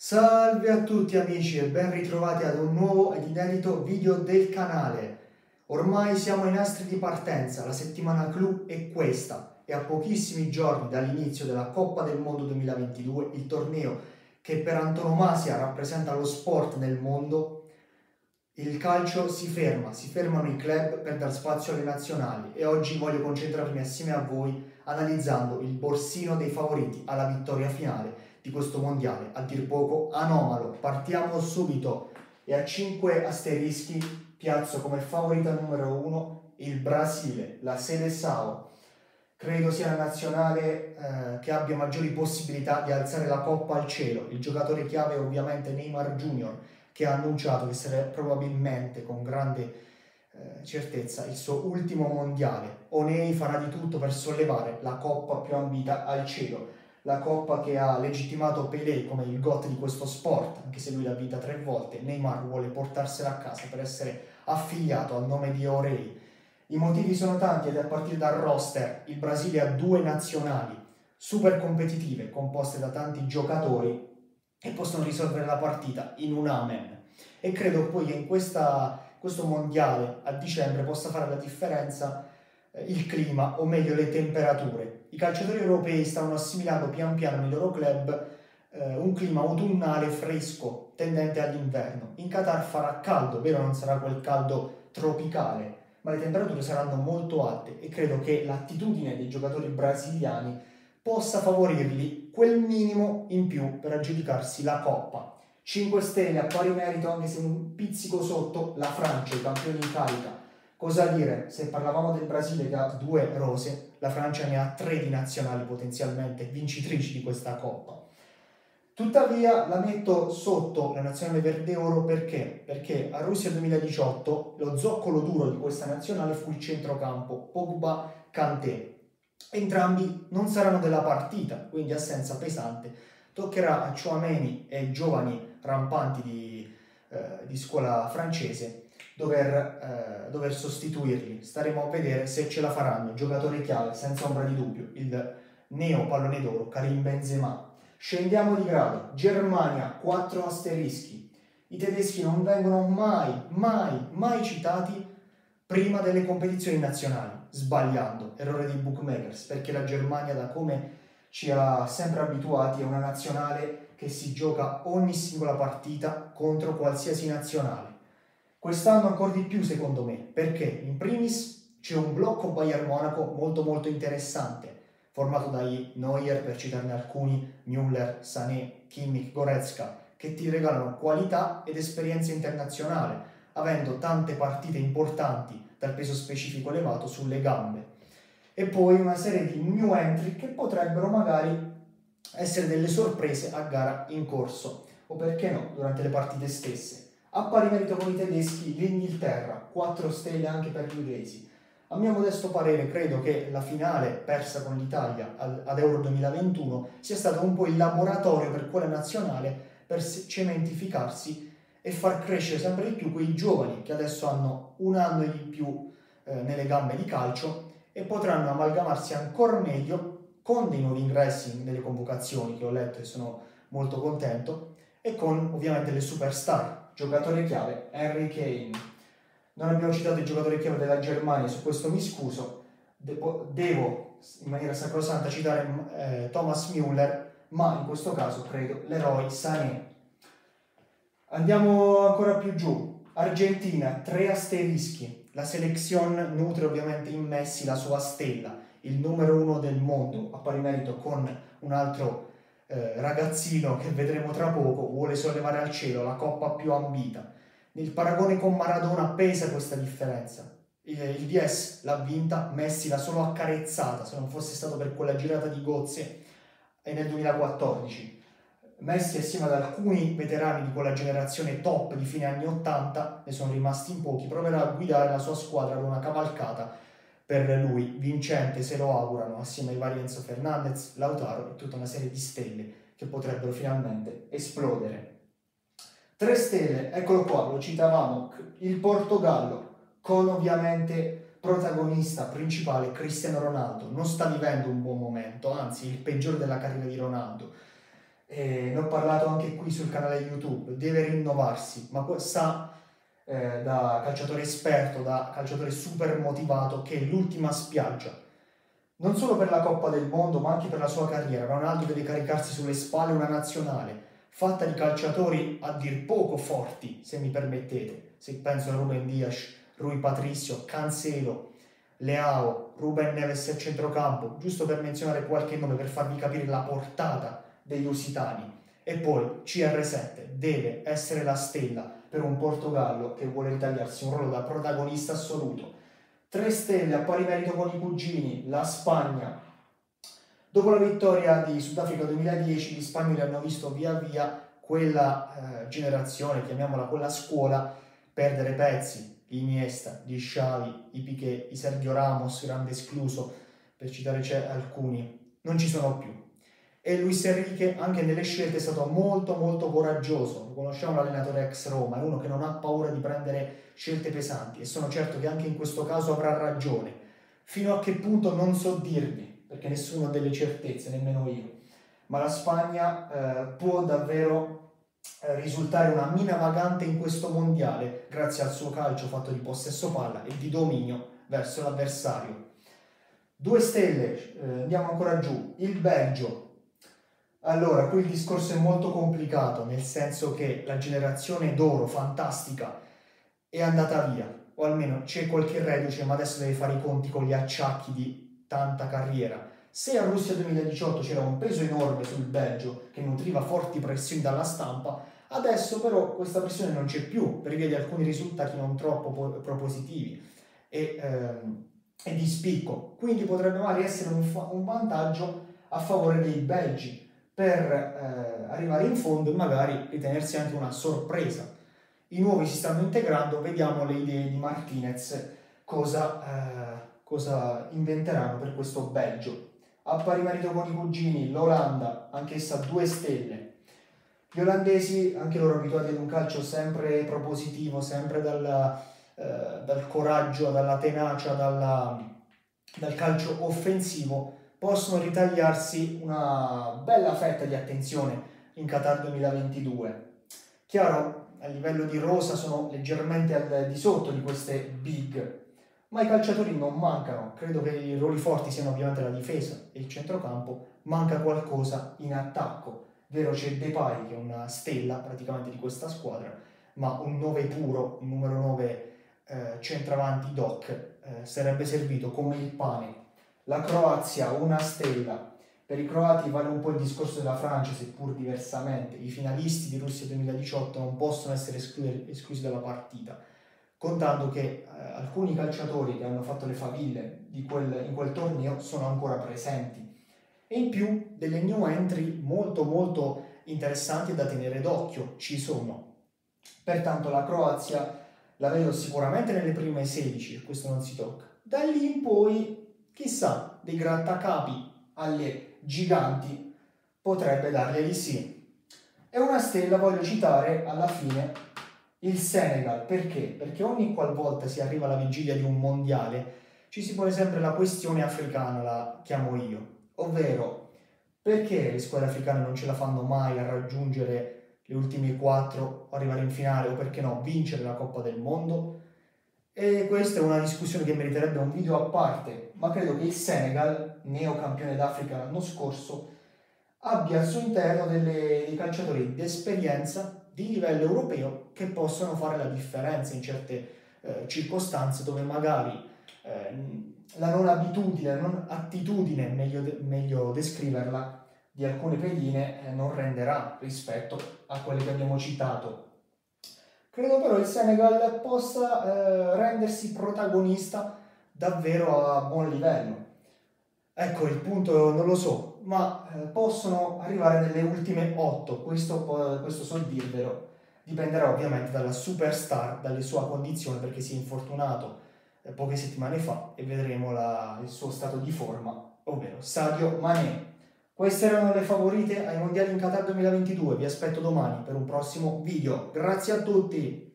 Salve a tutti amici e ben ritrovati ad un nuovo ed inedito video del canale. Ormai siamo ai nastri di partenza, la settimana clou è questa e a pochissimi giorni dall'inizio della Coppa del Mondo 2022, il torneo che per antonomasia rappresenta lo sport nel mondo, il calcio si fermano i club per dar spazio alle nazionali e oggi voglio concentrarmi assieme a voi analizzando il borsino dei favoriti alla vittoria finale di questo mondiale, a dir poco anomalo. Partiamo subito e a 5 asterischi piazzo come favorita numero 1 il Brasile, la Seleção. Credo sia la nazionale che abbia maggiori possibilità di alzare la coppa al cielo. Il giocatore chiave è ovviamente Neymar Junior, che ha annunciato che sarà probabilmente con grande certezza il suo ultimo mondiale. Onei farà di tutto per sollevare la coppa più ambita al cielo, la coppa che ha legittimato Pelé come il GOAT di questo sport, anche se lui l'ha vinta 3 volte. Neymar vuole portarsela a casa per essere affiliato al nome di Orei. I motivi sono tanti ed a partire dal roster il Brasile ha 2 nazionali super competitive composte da tanti giocatori e possono risolvere la partita in un amen. E credo poi che in questo mondiale a dicembre possa fare la differenza il clima, o meglio le temperature. I calciatori europei stanno assimilando pian piano nei loro club un clima autunnale fresco, tendente all'inverno. In Qatar farà caldo, vero, non sarà quel caldo tropicale, ma le temperature saranno molto alte e credo che l'attitudine dei giocatori brasiliani possa favorirli quel minimo in più per aggiudicarsi la coppa. 5 stelle a pari merito, anche se un pizzico sotto, la Francia, i campioni in carica. Cosa dire? Se parlavamo del Brasile che ha 2 rose, la Francia ne ha 3 di nazionali potenzialmente vincitrici di questa coppa. Tuttavia la metto sotto la nazionale verde oro perché? Perché a Russia 2018 lo zoccolo duro di questa nazionale fu il centrocampo Pogba-Kanté. Entrambi non saranno della partita, quindi assenza pesante. Toccherà a Tchouaméni e ai giovani rampanti di scuola francese dover sostituirli. Staremo a vedere se ce la faranno. Giocatore chiave, senza ombra di dubbio, il neo pallone d'oro Karim Benzema. Scendiamo di grado. Germania, 4 asterischi. I tedeschi non vengono mai citati prima delle competizioni nazionali, sbagliando, errore dei bookmakers, perché la Germania, da come ci ha sempre abituati, è una nazionale che si gioca ogni singola partita contro qualsiasi nazionale. Quest'anno ancora di più secondo me, perché in primis c'è un blocco Bayern Monaco molto interessante, formato dai Neuer, per citarne alcuni, Müller, Sané, Kimmich, Goretzka, che ti regalano qualità ed esperienza internazionale, avendo tante partite importanti dal peso specifico elevato sulle gambe. E poi una serie di new entry che potrebbero magari essere delle sorprese a gara in corso, o perché no, durante le partite stesse. A pari merito con i tedeschi l'Inghilterra, 4 stelle anche per gli inglesi. A mio modesto parere credo che la finale persa con l'Italia ad Euro 2021 sia stato un po' il laboratorio per quella nazionale per cementificarsi e far crescere sempre di più quei giovani che adesso hanno un anno e di più nelle gambe di calcio e potranno amalgamarsi ancora meglio con dei nuovi ingressi nelle convocazioni che ho letto e sono molto contento, e con ovviamente le superstar. Giocatore chiave Harry Kane. Non abbiamo citato il giocatore chiave della Germania, su questo mi scuso. Devo in maniera sacrosanta citare Thomas Müller, ma in questo caso credo l'eroe Sané. Andiamo ancora più giù. Argentina, 3 asterischi. La selezione nutre ovviamente in Messi la sua stella, il numero 1 del mondo, a pari merito con un altro ragazzino che vedremo tra poco, vuole sollevare al cielo la coppa più ambita. Nel paragone con Maradona pesa questa differenza. Il DS l'ha vinta, Messi l'ha solo accarezzata, se non fosse stato per quella girata di gozze nel 2014. Messi, assieme ad alcuni veterani di quella generazione top di fine anni 80, ne sono rimasti in pochi, proverà a guidare la sua squadra ad una cavalcata per lui vincente, se lo augurano, assieme ai vari Enzo Fernandez, Lautaro e tutta una serie di stelle che potrebbero finalmente esplodere. 3 stelle, eccolo qua, lo citavamo, il Portogallo, con ovviamente protagonista principale Cristiano Ronaldo. Non sta vivendo un buon momento, anzi il peggiore della carriera di Ronaldo. Ne ho parlato anche qui sul canale YouTube, deve rinnovarsi, ma sa da calciatore esperto, da calciatore super motivato, che è l'ultima spiaggia, non solo per la Coppa del Mondo ma anche per la sua carriera. Ronaldo deve caricarsi sulle spalle una nazionale fatta di calciatori a dir poco forti, se mi permettete, se penso a Ruben Dias, Rui Patricio, Cancelo, Leao, Ruben Neves a centrocampo, giusto per menzionare qualche nome per farvi capire la portata degli lusitani. E poi CR7 deve essere la stella per un Portogallo che vuole ritagliarsi un ruolo da protagonista assoluto. 3 stelle a pari merito con i cugini, la Spagna. Dopo la vittoria di Sudafrica 2010, gli spagnoli hanno visto via via quella generazione, chiamiamola quella scuola, perdere pezzi. Gli Iniesta, gli Xavi, i Piqué, i Sergio Ramos, grande escluso, per citare alcuni, non ci sono più. E Luis Enrique anche nelle scelte è stato molto coraggioso. Lo conosciamo, l'allenatore ex Roma, è uno che non ha paura di prendere scelte pesanti, e sono certo che anche in questo caso avrà ragione. Fino a che punto non so dirvi, perché nessuno ha delle certezze, nemmeno io, ma la Spagna può davvero risultare una mina vagante in questo mondiale grazie al suo calcio fatto di possesso palla e di dominio verso l'avversario. 2 stelle, andiamo ancora giù, il Belgio. Allora, qui il discorso è molto complicato, nel senso che la generazione d'oro fantastica è andata via, o almeno c'è qualche reduce, ma adesso deve fare i conti con gli acciacchi di tanta carriera. Se a Russia 2018 c'era un peso enorme sul Belgio che nutriva forti pressioni dalla stampa, adesso però questa pressione non c'è più per via di alcuni risultati non troppo propositivi e di spicco. Quindi potrebbe magari essere un vantaggio a favore dei belgi per arrivare in fondo e magari ritenersi anche una sorpresa. I nuovi si stanno integrando, vediamo le idee di Martinez cosa inventeranno per questo Belgio. A pari merito con i cugini, l'Olanda, anch'essa 2 stelle. Gli olandesi, anche loro abituati ad un calcio sempre propositivo, sempre dal coraggio, dalla tenacia, dal calcio offensivo, possono ritagliarsi una bella fetta di attenzione in Qatar 2022. Chiaro, a livello di rosa sono leggermente al di sotto di queste big, ma i calciatori non mancano. Credo che i ruoli forti siano ovviamente la difesa e il centrocampo, manca qualcosa in attacco. Vero, c'è Depay che è una stella praticamente di questa squadra, ma un 9 puro, un numero 9 centravanti doc sarebbe servito come il pane. La Croazia, una stella. Per i croati vale un po' il discorso della Francia, seppur diversamente. I finalisti di Russia 2018 non possono essere esclusi dalla partita, contando che alcuni calciatori che hanno fatto le faville in quel torneo sono ancora presenti. E in più delle new entry molto interessanti da tenere d'occhio ci sono. Pertanto la Croazia la vedo sicuramente nelle prime 16, e questo non si tocca. Da lì in poi, chissà, dei grattacapi alle giganti potrebbe darglieli sì. E una stella voglio citare alla fine il Senegal. Perché? Perché ogni qualvolta si arriva alla vigilia di un mondiale ci si pone sempre la questione africana, la chiamo io, ovvero perché le squadre africane non ce la fanno mai a raggiungere le ultime 4 o arrivare in finale, o perché no, vincere la Coppa del Mondo? E questa è una discussione che meriterebbe un video a parte, ma credo che il Senegal, neocampione d'Africa l'anno scorso, abbia al suo interno dei calciatori di esperienza di livello europeo che possono fare la differenza in certe circostanze dove magari la non abitudine, la non attitudine, meglio descriverla, di alcune pedine non renderà rispetto a quelle che abbiamo citato. Credo però il Senegal possa rendersi protagonista davvero a buon livello. Ecco, il punto non lo so, ma possono arrivare nelle ultime 8, questo so dirvelo. Dipenderà ovviamente dalla superstar, dalle sue condizioni, perché si è infortunato poche settimane fa, e vedremo il suo stato di forma, ovvero Sadio Mané. Queste erano le favorite ai mondiali in Qatar 2022, vi aspetto domani per un prossimo video. Grazie a tutti!